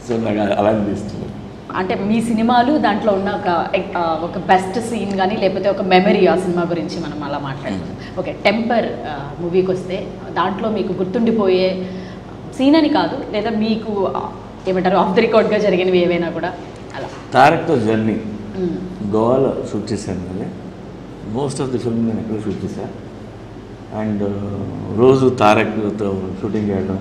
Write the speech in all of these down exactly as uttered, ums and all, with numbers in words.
So నాకు అలా అనిపిస్తుంది. అంటే మీ సినిమాలు దాంట్లో ఉన్న ఒక ఒక బెస్ట్ సీన్ కానీ లేకపోతే ఒక మెమరీ ఆ సినిమా గురించి మనం అలా మాట్లాడుకుందాం. ఓకే, టెంపర్ మూవీకి వస్తే దాంట్లో మీకు గుర్తుండిపోయే సీన్ అని కాదు, లేదా మీకు ఏమంటారు ఆఫ్ ది రికార్డ్గా జరిగినవి ఏవైనా కూడా అలా. తారక్తో జర్నీ గోవాలో షూట్ చేశాను కదా, మోస్ట్ ఆఫ్ ది ఫిల్మ్ నేను ఎక్కడ షూట్ చేశాను. అండ్ రోజు తారక్తో షూటింగ్ చేయడం,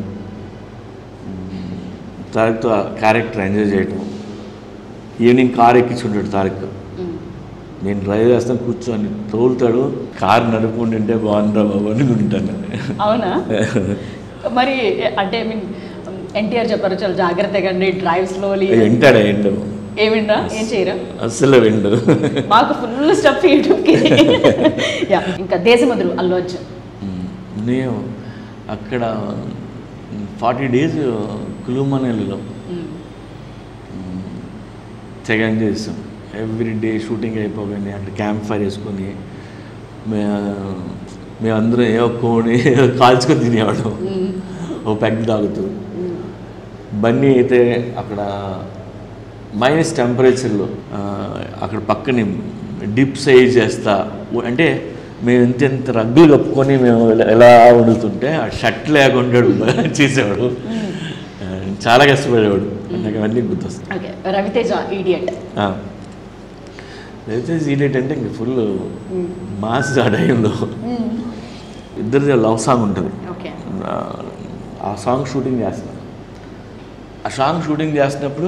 తారక్తో క్యారెక్టర్ ఎంజాయ్ చేయడం. ఈవినింగ్ కార్ ఎక్కించుకుంటాడు తారక్, నేను డ్రైవ్ చేస్తాను కూర్చొని తోలుతాడు, కారు నడుపుకుంటుంటే బాగుందిరా బాబు అనుకుంటాను. అవునా? మరి అంటే ఐ మీన్ ఎన్టీఆర్ చెప్పారు చాలా జాగ్రత్తగా డ్రైవ్ స్లోలీ. వింటాడా? ఎండు ఏమిండా ఏం చేయరా? అస్సలు విండు. మాకు ఫుల్ స్టఫ్ యూట్యూబ్కి. ఇంకా దేశముద్రు అల్లు అర్జున్. నేను అక్కడ ఫార్టీ డేస్ కులుమనేలో తెగ ఎంజాయ్ చేస్తాం. ఎవ్రీ డే షూటింగ్ అయిపోగానే అంటే క్యాంప్ ఫైర్ వేసుకొని మే మేమందరం ఏ కోని కాల్చుకొని తినేవాడు, ఓ పెగ్ తాగుతూ. బన్నీ అయితే అక్కడ మైనస్ టెంపరేచర్లో అక్కడ పక్కనే డిప్ సైజ్ చేస్తా అంటే మేము ఎంత ఎంత రగ్గులు కప్పుకొని మేము ఎలా వండుతుంటే ఆ షర్ట్ లేకుండా చేసేవాడు, చాలా కష్టపడేవాడు. నాకు అవన్నీ గుర్తొస్తాయి. రవితేజ ఈడియట్. రవితేజ ఈడియట్ అంటే ఇంక ఫుల్ మాస్ ఆ టైంలో. ఇద్దరిది లవ్ సాంగ్ ఉంటుంది, ఆ సాంగ్ షూటింగ్ చేస్తున్నాను. ఆ సాంగ్ షూటింగ్ చేస్తున్నప్పుడు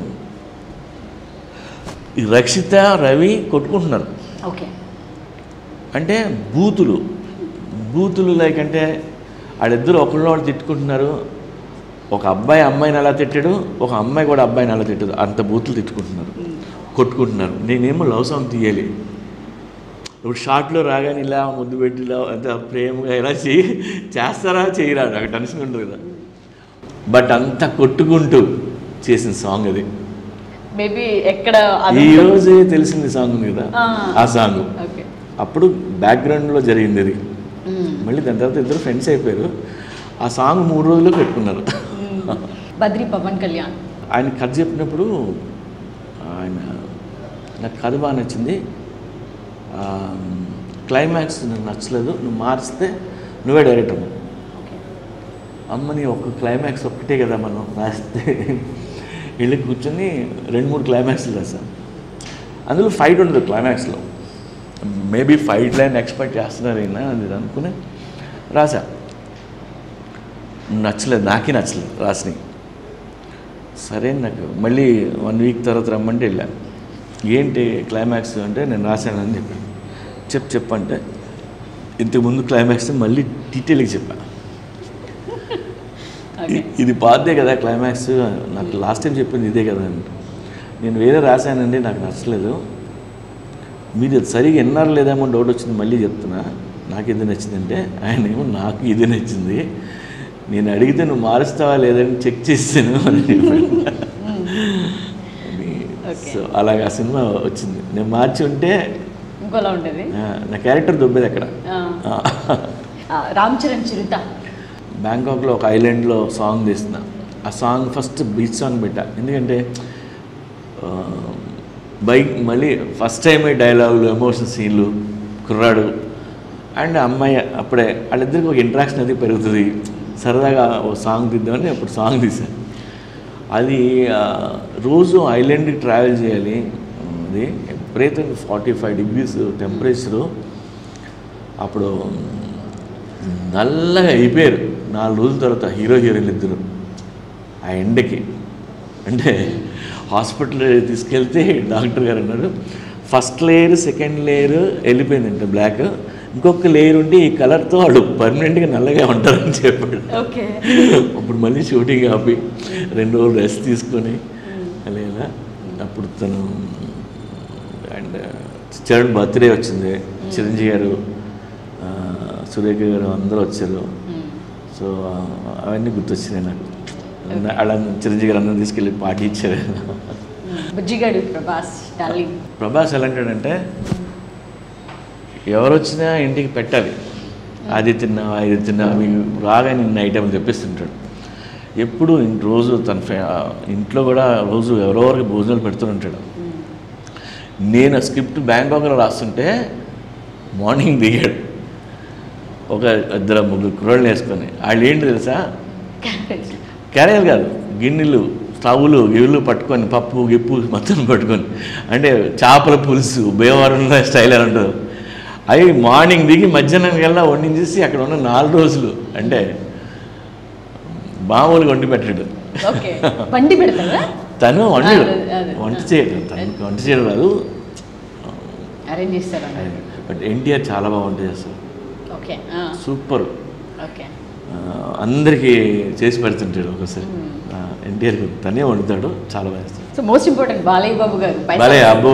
ఈ రక్షిత రవి కొట్టుకుంటున్నారు. ఓకే, అంటే బూతులు బూతులు లైక్ అంటే వాళ్ళిద్దరు ఒకళ్ళు వాళ్ళు తిట్టుకుంటున్నారు. ఒక అబ్బాయి అమ్మాయిని అలా తిట్టాడు, ఒక అమ్మాయి కూడా అబ్బాయిని అలా తిట్టదు, అంత బూతులు తిట్టుకుంటున్నారు, కొట్టుకుంటున్నారు. నేనేమో లవ్ సాంగ్ తీయాలి. ఇప్పుడు షార్ట్లో రాగానే ఇలా ముద్దు పెట్టి ఇలా అంత ప్రేమగా ఇలా చేయి చేస్తారా చేయరా నాకు టెన్షన్ ఉంటుంది కదా. బట్ అంతా కొట్టుకుంటూ చేసిన సాంగ్ అది. మేబీ ఎక్కడ ఈ రోజే తెలిసింది సాంగ్ ఉంది కదా, ఆ సాంగ్ అప్పుడు బ్యాక్గ్రౌండ్లో జరిగింది అది. మళ్ళీ దాని తర్వాత ఇద్దరు ఫ్రెండ్స్ అయిపోయారు. ఆ సాంగ్ మూడు రోజుల్లో పెట్టుకున్నారు. బద్రి పవన్ కళ్యాణ్ ఆయన కథ చెప్పినప్పుడు ఆయన నాకు కథ బాగా నచ్చింది, క్లైమాక్స్ నాకు నచ్చలేదు, నువ్వు మార్చితే నువ్వే డైరెక్టర్. అమ్మని ఒక క్లైమాక్స్ ఒక్కటే కదా మనం రాస్తే, వెళ్ళి కూర్చొని రెండు మూడు క్లైమాక్స్లు రాసాను. అందులో ఫైట్ ఉండదు క్లైమాక్స్లో, మేబీ ఫైట్ లైన్ ఎక్స్పెక్ట్ చేస్తున్నారు అయినా అది అనుకుని రాసా. నచ్చలేదు, నాకే నచ్చలేదు రాసినవి. సరే నాకు మళ్ళీ వన్ వీక్ తర్వాత రమ్మంటే వెళ్ళాను. ఏంటి క్లైమాక్స్ అంటే నేను రాశానని చెప్పాను. చెప్పు చెప్పంటే ఇంతకుముందు క్లైమాక్స్ మళ్ళీ డీటెయిల్గా చెప్పాను. ఇది బాధే కదా క్లైమాక్స్, నాకు లాస్ట్ టైం చెప్పింది ఇదే కదా అంటే, నేను వేరే రాశానండి నాకు నచ్చలేదు, మీరు సరిగా విన్నారు లేదేమో డౌట్ వచ్చింది మళ్ళీ చెప్తున్నా, నాకు ఇది నచ్చిందంటే ఆయన ఏమో నాకు ఇది నచ్చింది, నేను అడిగితే నువ్వు మారుస్తావా లేదని చెక్ చేస్తాను అని చెప్పాను. సో అలాగా సినిమా వచ్చింది. నేను మార్చి ఉంటే ఇంకోలా ఉండేది, నా క్యారెక్టర్ దొబ్బేది అక్కడ. రామ్ చరణ్ చిరుత బ్యాంకాక్లో ఒక ఐలాండ్లో సాంగ్ తీస్తున్నా. ఆ సాంగ్ ఫస్ట్ బీచ్ సాంగ్ పెట్టా, ఎందుకంటే బైక్ మళ్ళీ ఫస్ట్ టైం డైలాగులు ఎమోషన్ సీన్లు కుర్రాడు అండ్ అమ్మాయి అప్పుడే వాళ్ళిద్దరికి ఒక ఇంట్రాక్షన్ అది పెరుగుతుంది, సరదాగా ఓ సాంగ్ తీద్దామని అప్పుడు సాంగ్ తీశాను. అది రోజు ఐలాండ్కి ట్రావెల్ చేయాలి, అది విపరీతంగా ఫార్టీ ఫైవ్ డిగ్రీస్ టెంపరేచరు. అప్పుడు నల్లగా అయిపోయారు నాలుగు రోజుల తర్వాత హీరో హీరోయిన్లు ఇద్దరు ఆ ఎండకి. అంటే హాస్పిటల్ తీసుకెళ్తే డాక్టర్ గారు అన్నారు ఫస్ట్ లేయర్ సెకండ్ లేయర్ వెళ్ళిపోయిందంట బ్లాక్, ఇంకొక లేయర్ ఉండి ఈ కలర్తో వాడు పర్మనెంట్గా నల్లగా ఉంటారని చెప్పాడు. అప్పుడు మళ్ళీ షూటింగ్ ఆపి రెండు రోజులు రెస్ట్ తీసుకొని అలా అప్పుడు తను అండ్ చరణ్ బర్త్డే వచ్చింది, చిరంజీవి గారు సురేఖ గారు అందరూ వచ్చారు. సో అవన్నీ గుర్తొచ్చినాయి నాకు. అలా చిరంజీవి గారు అందరూ తీసుకెళ్ళి పార్టీ ఇచ్చారు. ప్రభాస్ ప్రభాస్ ఎలాంటాడంటే ఎవరు వచ్చినా ఇంటికి పెట్టాలి, అది తిన్నా ఇది తిన్నా మీకు రాగా నిన్న ఐటమ్ తెప్పిస్తుంటాడు. ఎప్పుడు రోజు తన ఇంట్లో కూడా రోజు ఎవరెవరికి భోజనాలు పెడుతూ ఉంటాడు. నేను స్క్రిప్ట్ బ్యాంకాక్లో రాస్తుంటే మార్నింగ్ దిగాడు ఒక ఇద్దరు ముగ్గురు కుర్రోళ్ళని వేసుకొని. వాళ్ళు ఏంటి తెలుసా, క్యారియర్ కాదు, గిన్నెలు స్టవ్లు గిన్నెలు పట్టుకొని పప్పు గిప్పు మొత్తం పట్టుకొని, అంటే చేపల పులుసు భీమవరంలో స్టైల్ అని ఉంటుంది. అవి మార్నింగ్ దిగి మధ్యాహ్నం కల్లా వండించేసి అక్కడ ఉన్న నాలుగు రోజులు అంటే మామూలుగా వండి పెట్టాడు. తను వండి వంట చేయడు, తనకి వంట చేయడం రాదు, అరేంజ్ చేస్తారు. బట్ ఎన్టీఆర్ చాలా బాగా వంట చేస్తారు, సూపర్, అందరికీ చేసి పెడుతుంటాడు. ఒకసారి ఎన్టీఆర్ తనే వండుతాడు, చాలా బాగా చేస్తాడు. So most important Balayya Babu గారు. బాలయ్య అబ్బో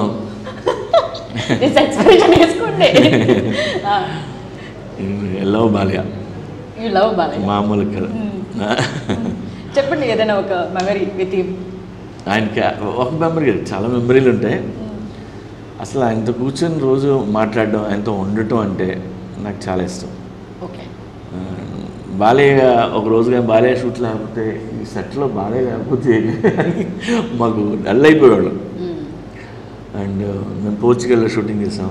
లవ్ బాలయ్య, లవ్ బాలయ్య మామూలు కదా. చెప్పండి ఏదైనా ఒక మెమరీ విత్ హిమ్. ఆయనకి ఒక మెమరీ కాదు, చాలా మెమరీలు ఉంటాయి. అసలు ఆయనతో కూర్చొని రోజు మాట్లాడడం, ఆయనతో ఉండటం అంటే నాకు చాలా ఇష్టం. ఓకే, బాలయ్య ఒక రోజుగా బాలయ్య షూట్ లేకపోతే ఈ సెట్లో బాలయ్య లేకపోతే మాకు డల్ అయిపోయేవాళ్ళు. అండ్ మేము పోర్చుగల్లో షూటింగ్ చేసాం.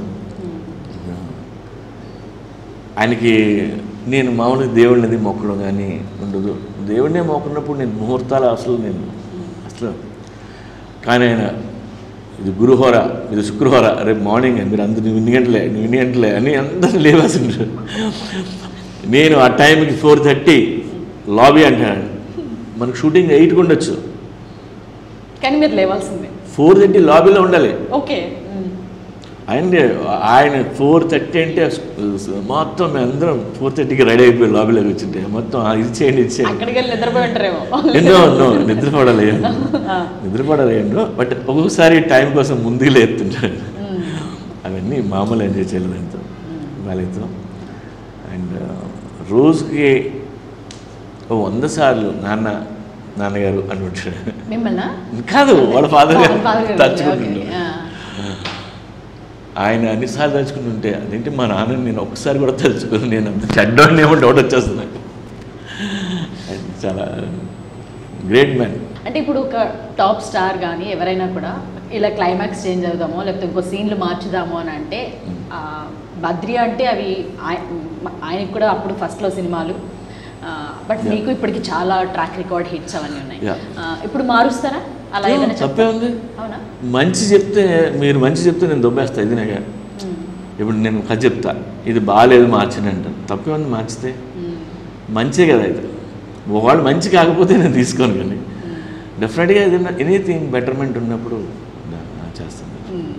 ఆయనకి నేను మామూలుగా దేవుడిని మొక్కడం కానీ ఉండదు. దేవుడినే మొక్కున్నప్పుడు నేను ముహూర్తాలు అసలు నేను అసలు కానీ ఆయన ఇది గురుహోర, ఇది శుక్రహోర, రేపు మార్నింగ్ మీరు అందరు నువ్వు ఇన్ని గంటలే నువ్వు ఇన్ని గంటలే అని అందరూ లేవాల్సింటారు. నేను ఆ టైంకి ఫోర్ థర్టీ లాబీ అంటాను, మనకు షూటింగ్ ఎయిట్కి ఉండొచ్చు కానీ మీరు లేవాల్సిందే, ఫోర్ థర్టీ లాబీలో ఉండాలి. ఓకే, ఆయన ఆయన ఫోర్ థర్టీ అంటే మొత్తం మేము అందరం ఫోర్ థర్టీకి రెడీ అయిపోయి లాబీలో కూర్చుంటే మొత్తం ఇది చేయండి ఇది చేయండి. ఎన్నో ఎన్నో నిద్రపడాలి నిద్రపడాలి ఎన్నో బట్ ఒక్కొక్కసారి టైం కోసం ముందుకు లేపుతుంటాడు. అవన్నీ మామూలు ఎంజాయ్ చేయలేదు ఎంతో వాళ్ళతో. అండ్ రోజుకి ఓ వంద సార్లు నాన్న నాన్నగారు అని ఉంటాడు. కాదు, వాళ్ళ ఫాదర్ గారు తలుచుకుంటుంటాడు. ఆయన అన్నిసార్లు తలుచుకుంటుంటే అదేంటి మా నాన్నని నేను ఒక్కసారి కూడా తలుచుకుని నేను అంత చెడ్డోని ఏమో డౌట్ వచ్చేస్తుంది నాకు. చాలా గ్రేట్ మ్యాన్. అంటే ఇప్పుడు ఒక టాప్ స్టార్ కానీ ఎవరైనా కూడా ఇలా క్లైమాక్స్ చేంజ్ అవుదామో లేకపోతే ఇంకో సీన్లు మార్చుదామో అని అంటే బద్రి అంటే అవి ఆయనకు కూడా అప్పుడు ఫస్ట్లో సినిమాలు, బట్ మీకు ఇప్పటికి చాలా ట్రాక్ రికార్డ్ హిట్స్ అవన్నీ ఉన్నాయి. ఇప్పుడు మారుస్తారా అలా ఏదైనా? తప్పే ఉంది, మంచి చెప్తే మీరు మంచి చెప్తే నేను దొబ్బేస్తా. ఇది నాగా ఇప్పుడు నేను కథ చెప్తా, ఇది బాగాలేదు మార్చని అంటాను, తప్పే ఉంది మార్చితే మంచే కదా. అయితే ఒకవాళ్ళు మంచి కాకపోతే నేను తీసుకోను, కానీ డెఫినెట్గా ఏదైనా ఎనీథింగ్ బెటర్మెంట్ ఉన్నప్పుడు చేస్తాను.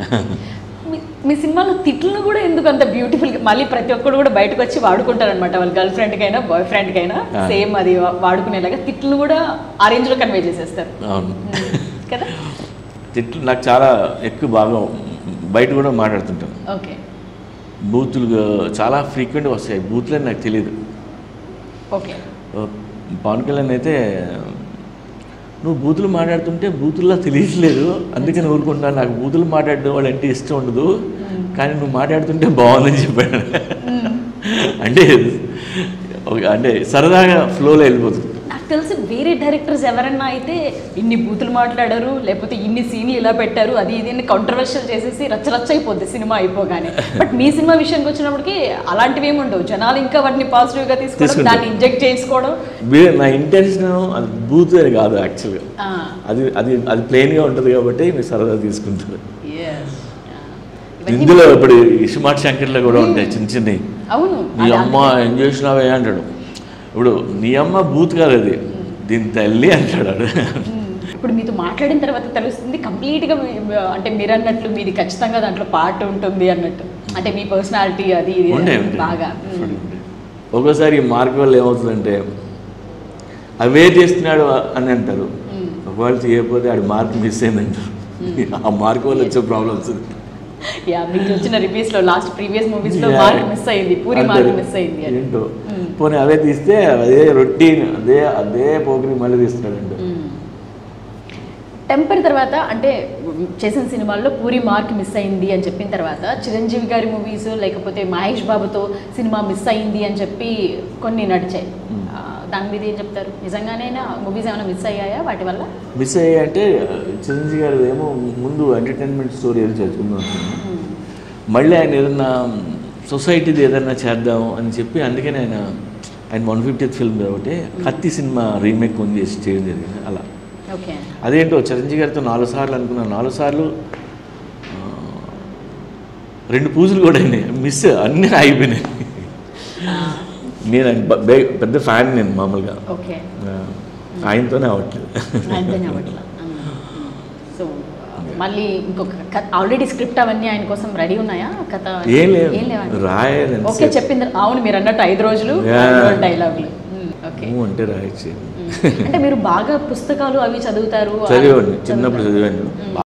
మీ సినిమాలో తిట్లను కూడా ఎందుకు అంత బ్యూటిఫుల్గా మళ్ళీ ప్రతి ఒక్కరు కూడా బయటకు వచ్చి వాడుకుంటారు అనమాట, వాళ్ళ గర్ల్ ఫ్రెండ్కైనా బాయ్ ఫ్రెండ్కైనా సేమ్ అది వాడుకునేలాగా తిట్లను కూడా ఆ రేంజ్లో కన్వే చేసేస్తారు. అవును కదా, తిట్లు నాకు చాలా ఎక్కువ బాగా బయట కూడా మాట్లాడుతుంటాను. ఓకే, బూతులు చాలా ఫ్రీక్వెంట్గా వస్తాయి, బూతులని నాకు తెలియదు. ఓకే, పవన్ కళ్యాణ్ అయితే నువ్వు బూతులు మాట్లాడుతుంటే బూతుల్లా తెలియట్లేదు, అందుకని ఊరుకుంటున్నాను, నాకు బూతులు మాట్లాడడం వాళ్ళు అంటే ఇష్టం ఉండదు, కానీ నువ్వు మాట్లాడుతుంటే బాగుందని చెప్పాడు. అంటే అంటే సరదాగా ఫ్లోలో వెళ్ళిపోతుంది. నాకు తెలిసి వేరే డైరెక్టర్స్ ఎవరన్నా అయితే ఇన్ని బూతులు మాట్లాడారు లేకపోతే ఇన్ని సీన్లు ఇలా పెట్టారు అది ఇది కాంట్రవర్షియల్ చేసేసి రచ్చరచ్చ అయిపోద్ది సినిమా అయిపోగానే. బట్ మీ సినిమా విషయానికి వచ్చినప్పటికి అలాంటివి ఏమి ఉండవు, జనాలు ఇంకా వాటిని పాజిటివ్గా తీసుకోవడం, దాన్ని ఇంజెక్ట్ చేసుకోవడం. నా ఇంటెన్షన్ అది బూత్ అని కాదు యాక్చువల్గా, అది అది అది ప్లెయిన్గా ఉంటుంది కాబట్టి మీరు సరదా తీసుకుంటారు. ఇందులో ఇప్పుడు ఇష్మార్ట్ శంకర్లో కూడా ఉంటాయి చిన్న చిన్నవి. అవును, నీ అమ్మ ఏం చేసినావే అంటాడు. ఇప్పుడు నీ అమ్మ బూత్ కాదు అది, దీని తల్లి అంటాడు. ఇప్పుడు మీతో మాట్లాడిన తర్వాత తెలుస్తుంది కంప్లీట్గా, అంటే మీరు అన్నట్లు మీది ఖచ్చితంగా దాంట్లో పార్ట్ ఉంటుంది అన్నట్టు, అంటే మీ పర్సనాలిటీ అది బాగా. ఒక్కోసారి మార్క్ వల్ల ఏమవుతుందంటే అవే చేస్తున్నాడు అని అంటారు, ఒకవేళ చేయకపోతే ఆడి మార్క్ మిస్ అయిందంటారు. ఆ మార్క్ వల్ల వచ్చే ప్రాబ్లం వస్తుంది. యా, మీకు వచ్చిన రివ్యూస్ లో లాస్ట్ ప్రీవియస్ మూవీస్ లో మార్క్ మిస్ అయింది, పూరి మార్క్ మిస్ అయింది ఏంటో. పోనీ అవే తీస్తే అదే రొటీన్ అదే అదే పోకిని మళ్ళీ తీస్తున్నాడు. టెంపర్ తర్వాత అంటే చేసిన సినిమాల్లో పూరి మార్క్ మిస్ అయింది అని చెప్పిన తర్వాత చిరంజీవి గారి మూవీస్ లేకపోతే మహేష్ బాబుతో సినిమా మిస్ అయింది అని చెప్పి కొన్ని నడిచాయి. దాని మీద ఏం చెప్తారు? నిజంగానే మూవీస్ ఏమైనా మిస్ అయ్యాయా వాటి వల్ల? మిస్ అయ్యాయి అంటే చిరంజీవి గారు ఏమో ముందు ఎంటర్టైన్మెంట్ స్టోరీ ఏదో చదువుకుందాం అనుకున్నాను. మళ్ళీ ఆయన ఏదన్నా సొసైటీది ఏదన్నా చేద్దాం అని చెప్పి అందుకని ఆయన ఆయన వన్ ఫిఫ్టీత్ ఫిల్మ్ కాబట్టి కత్తి సినిమా రీమేక్ ఉంది చేయడం జరిగింది. అలా ఓకే. అదేంటో చిరంజీవి గారితో నాలుగు సార్లు అనుకున్నాను, నాలుగు సార్లు రెండు పూజలు కూడా అయినాయి, మిస్ అన్నీ అయిపోయినాయి. నేను ఆయన పెద్ద ఫ్యాన్ నేను మామూలుగా, ఓకే, ఆయనతోనే అవ్వట్లేదు. ఆయనతోనే అవ్వట్లేదు. సో మళ్ళీ ఇంకొక కథ ఆల్రెడీ స్క్రిప్ట్ అవన్నీ ఆయన కోసం రెడీ ఉన్నాయా? కథ ఏం లేదు, రాయాలి. ఓకే, చెప్పింది అవును మీరు అన్నట్టు ఐదు రోజులు డైలాగులు. ఓకే, అంటే రాయచ్చు. అంటే మీరు బాగా పుస్తకాలు అవి చదువుతారు? చదివాను, చిన్నప్పుడు చదివాను.